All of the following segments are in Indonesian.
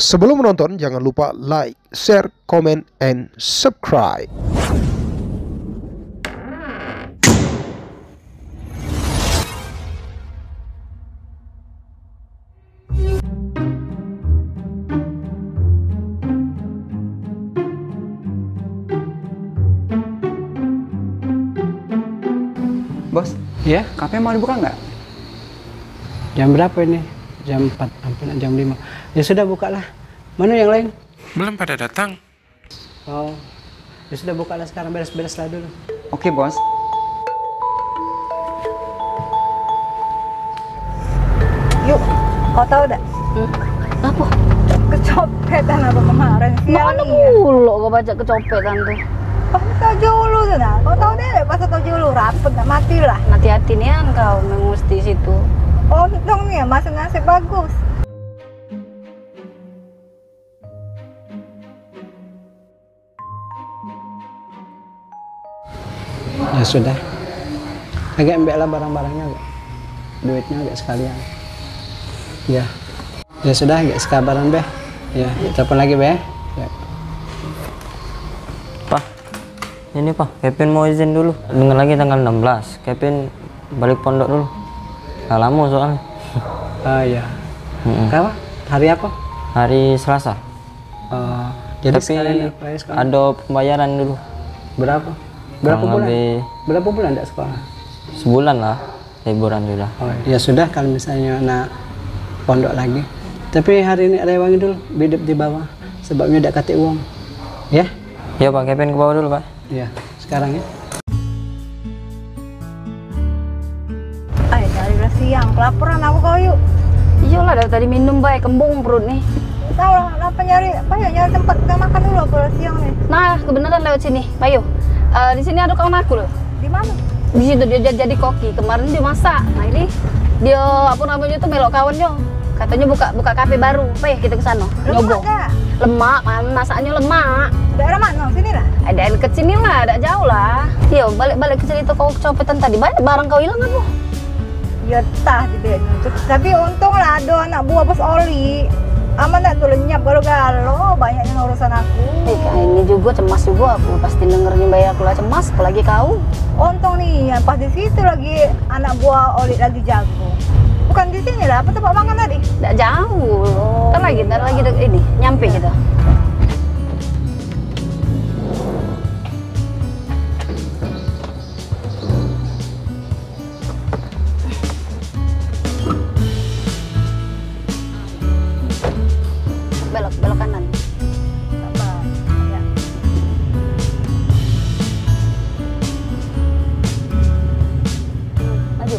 Sebelum menonton, jangan lupa like, share, comment, and subscribe. Bos, ya, kafe mau dibuka nggak? Jam berapa ini? Jam 4, hampir jam 5. Ya sudah, bukalah. Mana yang lain? Belum pada datang. Oh, ya sudah, bukalah sekarang, beres-bereslah dulu. Oke, bos. Yuk, kau tahu dah? Apa? Kecopetan apa kemarin siang Mana nih ya? mulu kau baca kecopetan tuh? Pas Tojo Ulu tuh nah, kau tahu deh pas Tojo Ulu rapet gak mati lah. Hati-hati nih kau mengusti situ. Untung nih ya, masuk nasib bagus. Ya sudah. Agak ambillah barang-barangnya, agak. Duitnya agak sekalian. Ya. Ya sudah, agak sekabaran, Beh. Ya, telepon lagi, Beh. Ya. Pak, ini Pak, Kevin mau izin dulu. Dengar lagi tanggal 16, Kevin balik pondok dulu. Gak lama soalnya. Oh iya. Kenapa? Hari apa? Hari Selasa. Jadi Tapi sekalian apply sekarang. ada pembayaran dulu. Berapa? Berapa Kurang bulan? lebih Berapa bulan tidak sekolah? sebulan lah, liburan sudah. Oh, ya sudah, kalau misalnya nak pondok lagi. Tapi hari ini ada wangi dulu, bidip di bawah. Sebabnya tidak kate uang. Ya? Ya Pak, Kevin ke bawah dulu Pak. Ya, sekarang ya. Ay, dari udah siang, kelaparan aku kau yuk. Iyalah dari tadi minum baik, kembung perut nih. Tahu lah, apa nyari tempat kita makan dulu apa siang nih? Nah, kebenaran lewat sini, Bayu. Di sini ada kawan aku loh. Di mana? Di situ dia jadi koki. Kemarin dia masak. Nah ini dia apa namanya tuh melok kawannya. Katanya buka kafe baru. Apa ya kita ke sana? Lemak gak? Lemak, masaknya lemak. Daerah mana? Sini lah. Ada dekat sini lah, ada jauh lah. Yo, balik ke cerita kau kecopetan tadi. Banyak barang kau hilang apa? Ya tah di bed. Tapi untung lah ada anak buah bos Oli. Aman tak tuh lenyap galau-galau, banyaknya urusan aku. Ini juga cemas juga aku. Pasti dengernya bayar aku lah cemas, apalagi kau. Untung nih, yang pas di situ lagi anak buah Oli lagi jago. Bukan di sini lah, apa tempat makan tadi? Nggak jauh. Ntar lagi ini nyampe gitu. Belok kanan. Apa? Ya. Maju.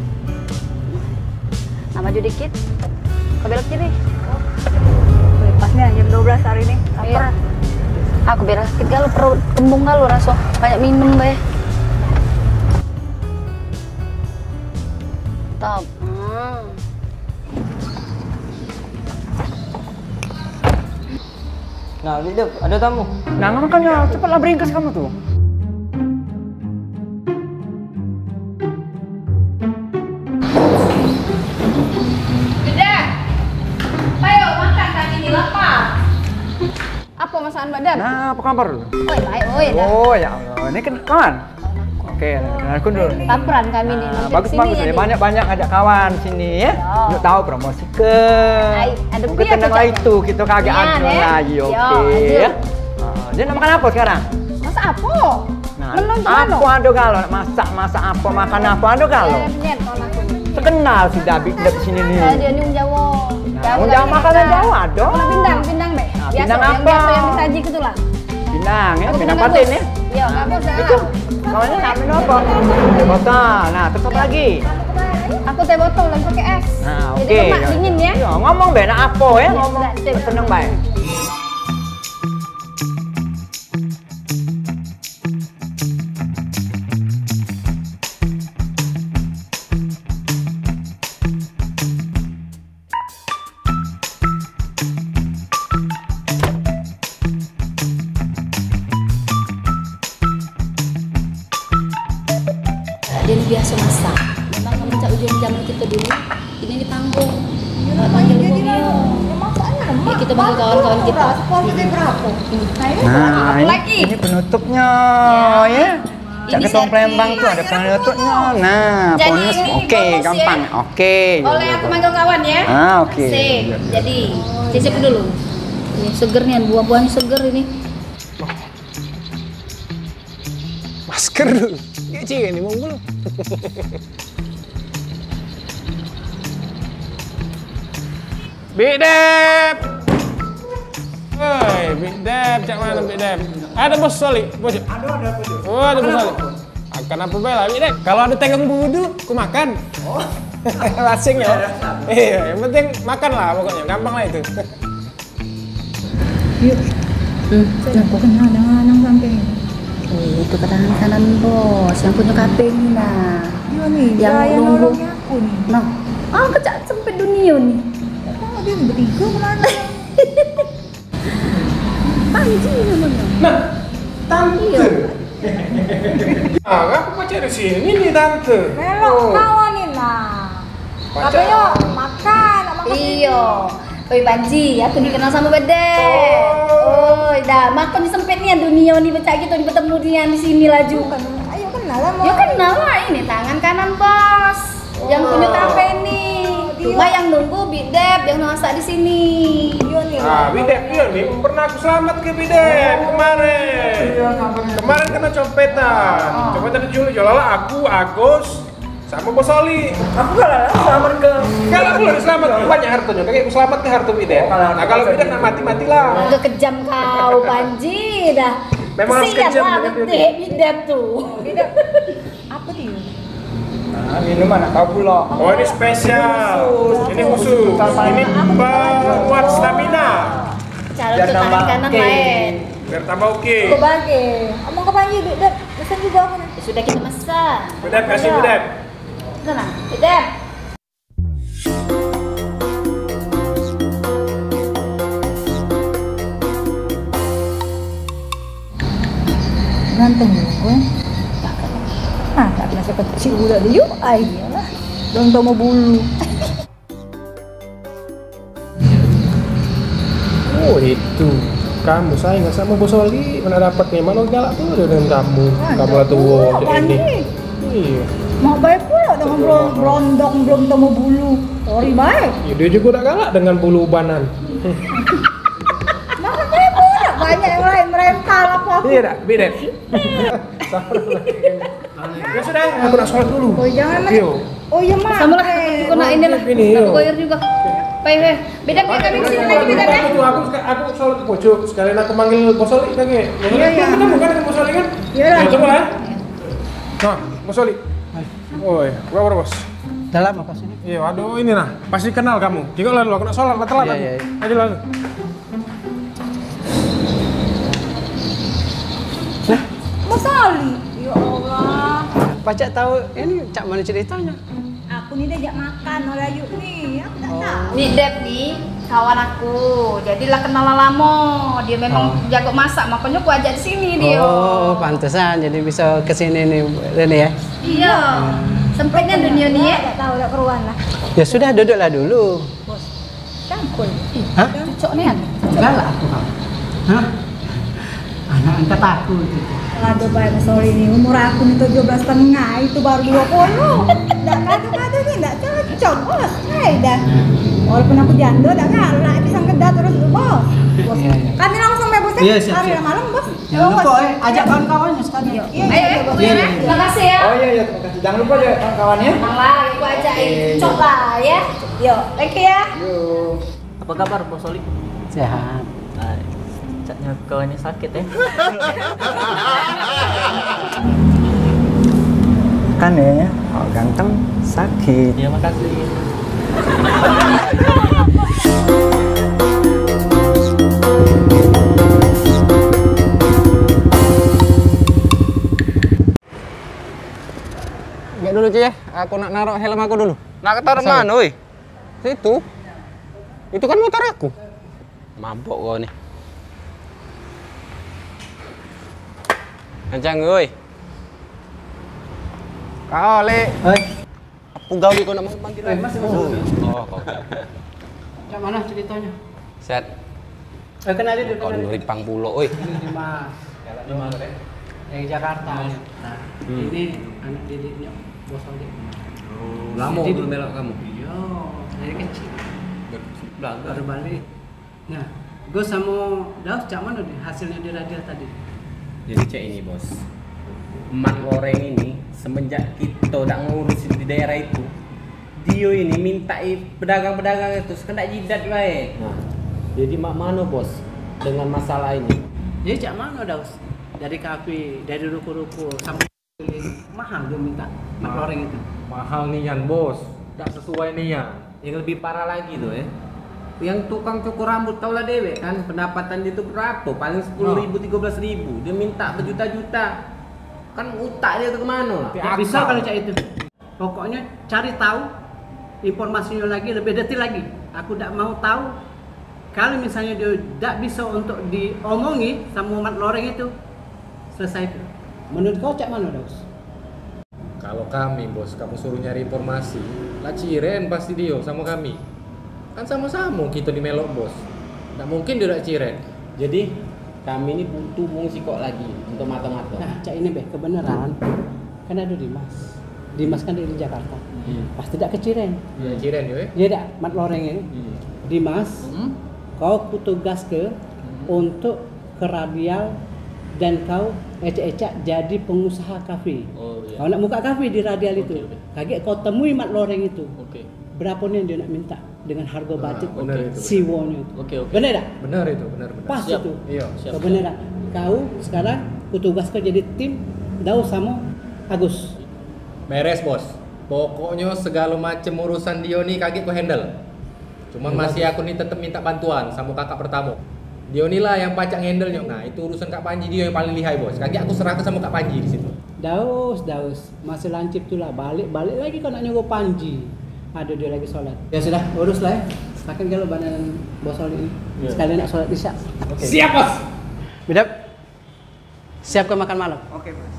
Nah, maju dikit. Kau belok kiri. Wih, pas nih jam 12 hari ini. Lapar. Iya. Aku belok dikit galau, perut kembung galau rasa. Banyak minum bae. Top. Nah, Bidip, ada tamu. Nah, makanya cepatlah beringkas kamu tuh. Ayo makan kami ini lapar. Apa masakan Mbak Dad? Nah, apa kabar? Oi, baik, oi. Oh, ya Allah. Ini kan kawan. Oke, kenalku dulu. Laparan kami nih. Nah, bagus-bagus ya. Banyak-banyak ajak kawan sini ya. Untuk tahu promosi ke. Ada Mungkin pia tenang tuh, lah Cak. itu, kita kaget Iya, anu deh. lagi. Yo, Oke lanjut. ya. Dia nak makan apa sekarang? Masa apa? Nah, Menung tuh mana? apa ada kalau nak masak apa makan apa ada kalau? Net kalau aku. Terkenal sudah di sini nih. Dia nyung Jawa. Nah, Jawa makanan Jawa ada. Kalau pindang, Be. Nah, Biasa, pindang yang apa? biasa yang disaji gitu lah. Pinang ya, Aku pinang gabus. patin ya. Iya, gabus dah. Itu. Kawannya nak minum apa? Botol. Nah, terus apa lagi? Aku teh botol lagi pakai es. Nah, oke. Jadi lemak dingin ya. Iya, ngomong be nak apa ya? Ngomong. Sip. Seneng baik. Dia ini biasa masak. Memang mencak ujung zaman kita dulu, ini di panggung. Panggil umumnya. Masaknya lemak. Ya kita panggil kawan-kawan kita. Sponsornya berapa? Nah, lagi. ini penutupnya ya. Cak Ini Ketua servis. Palembang tuh ada penutupnya. Nah, Jadi bonus ini oke, bonus gampang. ya. Oke. Oleh aku manggil kawan ya. Oke. Sip. Jadi, cicip dulu. Ini seger nih, buah-buahnya seger ini. Masker dulu. Kecil ini mau belum? Big Dep. Woi, Big Dep, cak mana Big Dep? Ada bos Soli, bos. Ada apa tuh? Oh, ada bos Soli. Akan apa bela, Big Dep? Kalau ada tegang budu, ku makan. Oh. Asing ya. Iya, yang penting makan lah pokoknya, gampang lah itu. Yuk. Aku kenal dengan anak sampai ini. Itu ketangan kanan bos, yang punya kafe ini nah. Iya nih, Yang gaya nunggu. nolongnya aku nih. Nah, kecak sempit dunia nih. Oh, dia bertiga kemana? Panji namanya. Nah, tante. Iya. Ah, aku baca di sini nih tante. Melok kawan nih nah. Katanya makan, makan. Iya. Oi Panji, aku dikenal sama Bede. Oh, dah makan sempit nih dunia nih becak gitu di bertemu dia di sini laju. Ayo kenal lah. Ya kenal lah ini tangan kanan bos. Yang punya kafe nih. Cuma yang nunggu Big Dep yang masak di sini. Iya nih. Ah, Big Dep dia nih pernah aku selamat ke Big Dep kemarin. Kemarin kena copetan. Copetan dijual aku, Agus, sama Bos Oli. Aku gak selamat ke. Kalau aku lagi selamat, banyak hartanya. Kayak aku selamat ke harta Big Dep. Nah, kalau Big Dep nak mati lah. Agak kejam kau Panji dah. Memang harus Kesian kejam, lah Big Dep. Big Dep tuh. Apa dia? Nah, minuman nak tahu pula. Oh, ini spesial. Ini khusus. Ini buat stamina. Cara untuk tangan kanan lain. Biar tambah oke. Kau bagi. Omong ke Panji, Dek. Pesan juga aku nih. Sudah kita masak. Big Dep, kasih Big Dep. Sana, Big Dep. Ganteng gue. Ah, tak masa kecil udah dia yuk. Ayolah. Belum tahu mau bulu. Oh, itu. Kamu sayang sama Bos Oli. Mana dapatnya? Mana galak tuh dengan kamu. Kamu lah tua jadi ini. Iya. Mau baik pula dengan blondong belum tahu mau bulu. Sorry baik. Ya, dia juga udah galak dengan bulu ubanan. Masa baik pula banyak yang lain merempal aku. Iya dah, Big Dep. Ya sudah, aku nak sholat dulu. Oh jangan Yo. Oh iya mah. Sama lah, aku nak ini lah. Ini, Nak yo. koyor juga. Baik. Beda kami sini lagi beda kan? Aku sholat ke pojok. Sekalian aku manggil Bos Oli kakek. Iya, iya. Ketemu kan dengan Bos Oli kan? Iya lah. Ya, coba lah. Nah, Bos Oli. Woi, berapa bos? Dalam apa sini? Iya, aduh ini nah, pasti kenal kamu. Jika lalu aku nak sholat, telat Iya, aku. iya. Ayo lalu. Mas Ali. Ya Allah. Pacak tahu ini cak mana ceritanya? Aku nih diajak makan oleh Ayu nih. Aku tak tahu. Big Dep nih kawan aku. Jadilah kenal lama. Dia memang jago masak, makanya aku ajak di sini dia. Oh, pantesan jadi bisa kesini nih Rene ya. Iya. Sempitnya dunia nih ya. Tak tahu tak keruan lah. Ya sudah duduklah dulu. Campur. Hah? Cocok nih kan? Galak aku kau. Hah? Anak angkat aku itu. Aduh baik Mas Oli ini umur aku nih 17,5 itu baru 20. Tak kado-kado nih tak cocok bos. Hai dah. Walaupun aku janda tak galak pisang kedah terus bos. Bos. Iya, iya. Kami langsung ya bos. Iya, siap, Hari siap. malam bos. Jangan lupa ajak kawan-kawannya sekalian. Iya, Ayo, iya, ayo, bos. ya. Terima kasih ya. Oh iya, terima kasih. Jangan lupa ya kawan-kawannya. Tenang lah, aku ajakin. Cocok lah ya. Yo, thank you ya. Yuk. Apa kabar Bos Oli? Sehat. Caknya kau ini sakit ya? Kan ya, oh, ganteng sakit. Iya makasih. Gak dulu Ci ya, aku nak naruh helm aku dulu. Nak taruh mana, woi? Situ. Itu kan motor aku. Mabok kau nih. Kencang, woi. Kau Le. Hei. Aku gaul kau nak manggil. Mas. Oh, kau. Cak mana ceritanya? Set. Kenalin dulu. Kau Ripang pulo, oi. Dimas. Yang Jakarta. Nah, ini anak didiknya Bos Oli. Lama belum melok kamu. Iya, dari kecil. Baru balik. Nah, gue sama Daus cak mana nih hasilnya di radio tadi? Jadi cek ini bos, emak goreng ini semenjak kita udah ngurus di daerah itu, dia ini minta pedagang-pedagang itu kena jidat baik. Nah, jadi mak mana bos dengan masalah ini? Jadi cak mana Daus? Dari kafe, dari ruko-ruko sampai mahal dia minta mak goreng itu. Mahal nian bos, tidak sesuai nian. Yang lebih parah lagi tuh ya, yang tukang cukur rambut tau lah dewe kan, pendapatan dia tuh berapa? Paling 10.000, 13.000. Dia minta berjuta-juta. Kan utak dia tuh kemana lah? Bisa kalau cak itu. Pokoknya cari tahu informasinya lagi lebih detail lagi. Aku tidak mau tahu. Kalau misalnya dia tidak bisa untuk diomongi sama mak loreng itu, selesai. Menurut kau cak mana Daus? Kalau kami bos, kamu suruh nyari informasi, lah ciren pasti dia sama kami. Kan sama-sama kita di melok bos. Nggak mungkin dia tidak ciren. Jadi kami ini butuh fungsi kok lagi untuk mata-mata. Nah, cak ini Beh, kebenaran. Kan ada Dimas. Dimas kan dari Jakarta. Pasti tidak keciren. Iya ciren ya. Dia tidak mat loreng ini. Dimas, kau kutugas untuk ke radial dan kau ecek-ecek jadi pengusaha kafe. Oh iya. Kau nak buka kafe di radial itu. Kaget kau temui mat loreng itu. Oke. Berapa nih dia nak minta dengan harga budget benar itu. siwonnya itu. Oke. Benar tak? Benar itu, benar. Pas Siap. itu. Iya, siap. Kebenaran. Kau sekarang kutugas kau jadi tim Daus sama Agus. Beres bos. Pokoknya segala macam urusan dia nih kaget ku handle. Cuman masih aku nih tetap minta bantuan sama kakak pertama. Dia lah yang pacak handle-nya. Nah, itu urusan Kak Panji dia yang paling lihai bos. Kaget aku serahkan sama Kak Panji di situ. Daus, masih lancip tuh lah. Balik lagi kau nak nyuruh Panji. Ada dia lagi sholat. Ya sudah, urus lah ya. Akan kalau badan Bos Oli ini. Sekalian nak sholat isya. Okay. Siap bos. Bidap. Siap kau makan malam. Oke, Bos.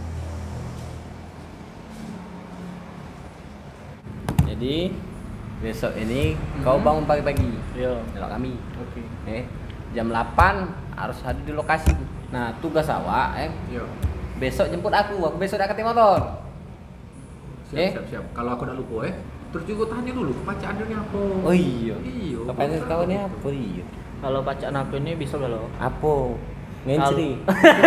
Jadi besok ini kau bangun pagi-pagi. Iya. Melok kami. Oke. Jam 8 harus hadir di lokasi. Nah, tugas awak Iya. besok jemput aku besok dah ketemu motor. Siap. Kalau aku udah lupa terus juga tanya dulu pacaan dia apa. Oh iya. Iya. Apa yang tahu nih apa? Iya. Kalau pacaan aku ini bisa gak lo? Apa? Ngencri.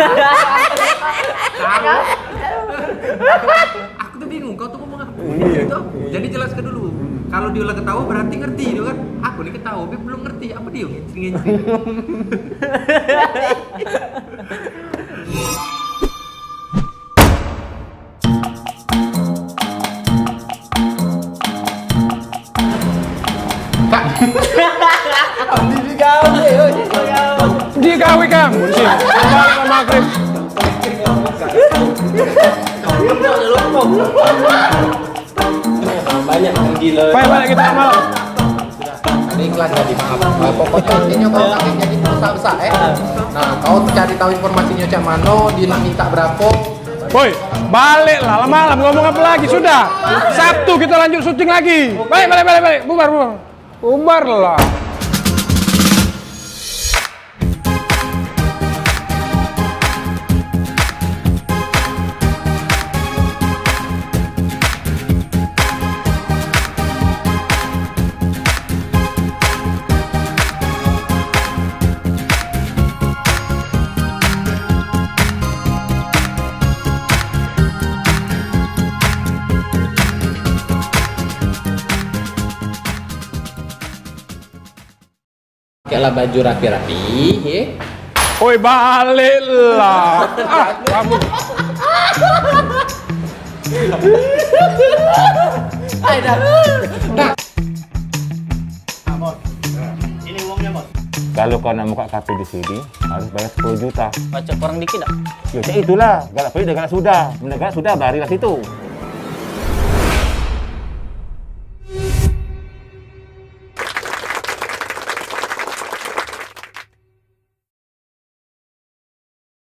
Aku tuh bingung, kau tuh ngomong apa? Itu apa? Jadi jelaskan dulu. Kalau dia ulah ketawa berarti ngerti dia kan? Aku nih ketawa, tapi belum ngerti apa dia ngecri. Dia gawe kamu sih. Balik maghrib. Banyak yang gila. Balik kita malam. Ini iklan jadi maaf. Pokoknya intinya kau kakek jadi pengusaha besar Nah, kau cari tahu informasinya cak mano, dia nak minta berapa. Boy, balik lah, malam ngomong apa lagi sudah. Sabtu kita lanjut syuting lagi. Balik. Bubar lah. Pakailah baju rapi-rapi, ya. Oi, balik lah. Kamu. Kalau kau nak buka kafe di sini, harus bayar 10 juta. Pacak kurang dikit tak? Ya, itulah. Galak pergi dah galak sudah. Benda galak sudah, bayarilah situ.